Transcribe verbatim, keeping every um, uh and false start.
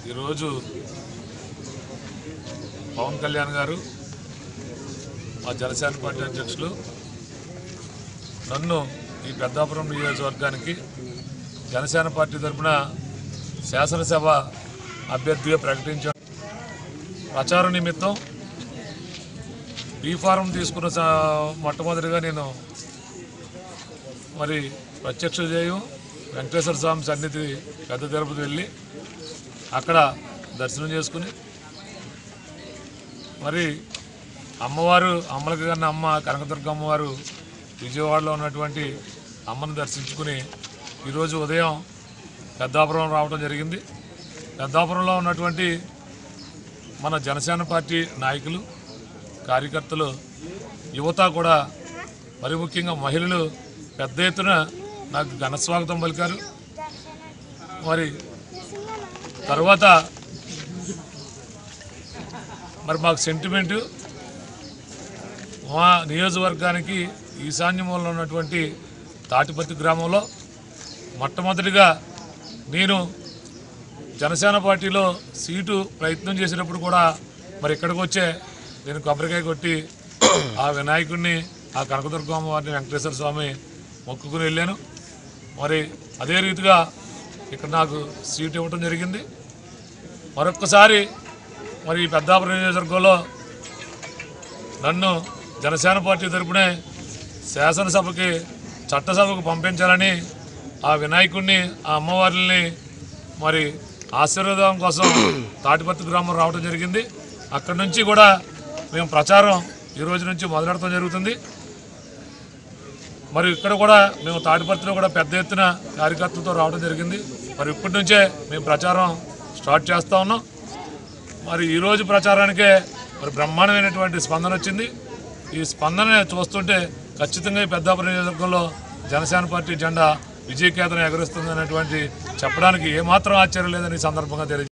ఈరోజు పవన్ కళ్యాణ్ గారు మా జనసేన పార్టీ అధ్యక్షులు నన్ను ఈ పెద్దాపురం నియోజకవర్గానికి జనసేన పార్టీ తరఫున శాసనసభ అభ్యర్థిగా ప్రకటించారు. ప్రచార నిమిత్తం బీ ఫారం తీసుకున్న మొట్టమొదటిగా నేను మరి ప్రత్యక్ష జయం వెంకటేశ్వర స్వామి సన్నిధి పెద్ద తిరుపతి వెళ్ళి అక్కడ దర్శనం చేసుకుని మరి అమ్మవారు అమ్మలకి కన్నా అమ్మ కనకదుర్గ అమ్మవారు విజయవాడలో ఉన్నటువంటి అమ్మను దర్శించుకుని ఈరోజు ఉదయం పెద్దాపురం రావడం జరిగింది. పెద్దాపురంలో ఉన్నటువంటి మన జనసేన పార్టీ నాయకులు కార్యకర్తలు యువత కూడా మరి ముఖ్యంగా మహిళలు పెద్ద ఎత్తున నాకు ఘన స్వాగతం పలికారు. మరి తర్వాత మరి మాకు సెంటిమెంటు మా నియోజకవర్గానికి ఈశాన్యంలో ఉన్నటువంటి తాటిపత్తి గ్రామంలో మొట్టమొదటిగా నేను జనసేన పార్టీలో సీటు ప్రయత్నం చేసినప్పుడు కూడా మరి ఇక్కడికి వచ్చే నేను కొబ్బరికాయ కొట్టి ఆ వినాయకుడిని ఆ కనకదుర్గమ్మ వారిని వెంకటేశ్వర స్వామి మొక్కుకుని వెళ్ళాను. మరి అదే రీతిగా ఇక్కడ నాకు సీటు ఇవ్వటం జరిగింది. మరొక్కసారి మరి పెద్దాపురం నియోజకవర్గంలో నన్ను జనసేన పార్టీ తరపునే శాసనసభకి చట్టసభకు పంపించాలని ఆ వినాయకుడిని ఆ అమ్మవారిని మరి ఆశీర్వాదం కోసం తాటిపత్తి గ్రామం రావడం జరిగింది. అక్కడి నుంచి కూడా మేము ప్రచారం ఈ రోజు నుంచి మొదలెడటం జరుగుతుంది. మరి ఇక్కడ కూడా మేము తాటిపత్రిలో కూడా పెద్ద ఎత్తున కార్యకర్తలతో రావడం జరిగింది. మరి ఇప్పటి నుంచే మేము ప్రచారం స్టార్ట్ చేస్తూ ఉన్నాం. మరి ఈరోజు ప్రచారానికే మరి బ్రహ్మాండమైనటువంటి స్పందన వచ్చింది. ఈ స్పందన చూస్తుంటే ఖచ్చితంగా ఈ పెద్దాపురం నియోజకవర్గంలో జనసేన పార్టీ జెండా విజయకేతనం ఎగరేస్తుంది అనేటువంటి చెప్పడానికి ఏమాత్రం ఆశ్చర్యం లేదని సందర్భంగా తెలియజేస్తాను.